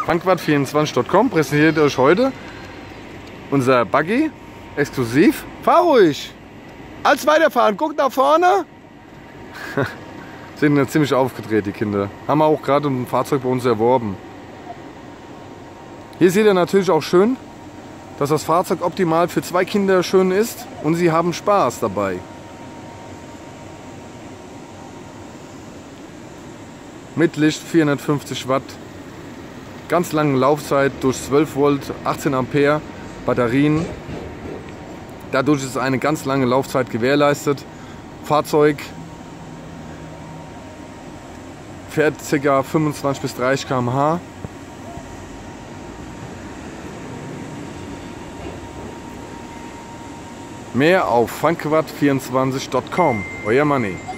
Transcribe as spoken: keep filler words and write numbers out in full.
Frankwart vierundzwanzig Punkt com präsentiert euch heute unser Buggy exklusiv. Fahr ruhig! Als weiterfahren, guck nach vorne! Sind ziemlich aufgedreht, die Kinder. Haben wir auch gerade ein Fahrzeug bei uns erworben. Hier seht ihr natürlich auch schön, dass das Fahrzeug optimal für zwei Kinder schön ist und sie haben Spaß dabei. Mit Licht vierhundertfünfzig Watt, ganz lange Laufzeit durch zwölf Volt, achtzehn Ampere Batterien. Dadurch ist eine ganz lange Laufzeit gewährleistet. Fahrzeug fährt ca. fünfundzwanzig bis dreißig Kilometer pro Stunde. Mehr auf frankwart vierundzwanzig Punkt com. Euer Manni.